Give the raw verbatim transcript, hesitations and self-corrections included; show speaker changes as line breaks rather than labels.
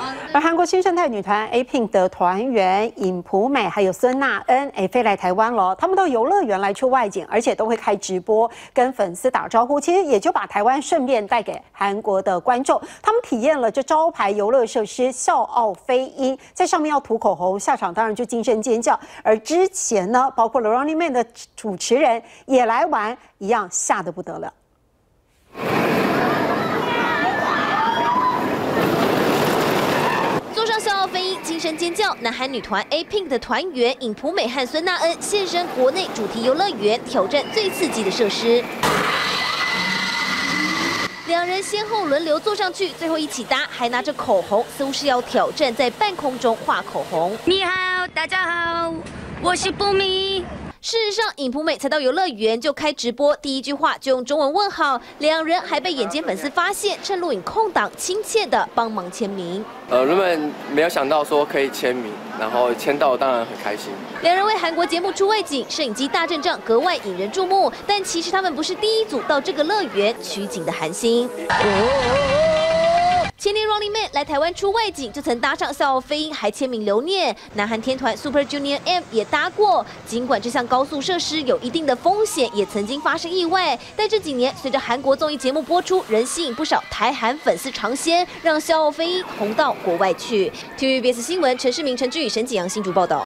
而韩国新生代女团 A Pink 的团员尹普美还有孙娜恩，哎，飞来台湾了。他们到游乐园来出外景，而且都会开直播跟粉丝打招呼。其实也就把台湾顺便带给韩国的观众。他们体验了这招牌游乐设施笑傲飞鹰，在上面要涂口红，下场当然就惊声尖叫。而之前呢，包括了 Running Man 的主持人也来玩，一样吓得不得了。
坐上笑傲飞鹰，惊声尖叫。南韩女团 A Pink 的团员尹普美和孙娜恩现身国内主题游乐园，挑战最刺激的设施。两人先后轮流坐上去，最后一起搭，还拿着口红，似乎是要挑战在半空中画口红。
你好，大家好，我是普美。
事实上，尹普美才到游乐园就开直播，第一句话就用中文问好，两人还被眼尖粉丝发现，趁录影空档亲切的帮忙签名。
呃，原本没有想到说可以签名，然后签到当然很开心。
两人为韩国节目出外景，摄影机大阵仗，格外引人注目。但其实他们不是第一组到这个乐园取景的韩星。前年 Running Man 来台湾出外景，就曾搭上笑傲飞鹰，还签名留念。南韩天团 Super Junior M 也搭过。尽管这项高速设施有一定的风险，也曾经发生意外，但这几年随着韩国综艺节目播出，仍吸引不少台韩粉丝尝鲜，让笑傲飞鹰红到国外去。T V B S 新闻陈世明、陈志宇、沈景阳新竹报道。